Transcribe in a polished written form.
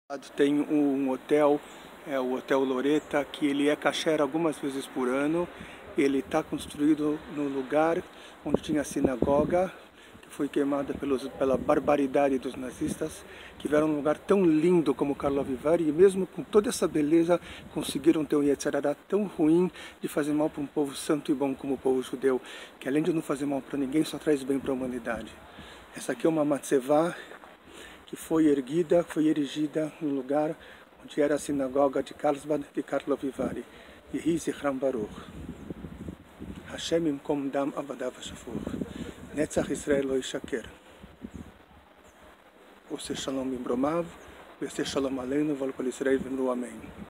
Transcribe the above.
Tem um hotel, o Hotel Loretta, que ele é kasher algumas vezes por ano. Ele está construído no lugar onde tinha a sinagoga, que foi queimada pela barbaridade dos nazistas, que vieram um lugar tão lindo como Karlovy Vary, e mesmo com toda essa beleza, conseguiram ter um Yetzer Hara tão ruim de fazer mal para um povo santo e bom como o povo judeu, que além de não fazer mal para ninguém, só traz bem para a humanidade. Essa aqui é uma matzevá que foi erigida no lugar onde era a sinagoga de Carlsbad de Karlovy Vary. Yehi Zichram Baruch. Hashem Imkom Dam Avadav Shafur. Netzach Israel Lo Yishaker. Ose Shalom Imbromav, Ose Shalom Aleinu, Vol Kol Israel Vimru Amém.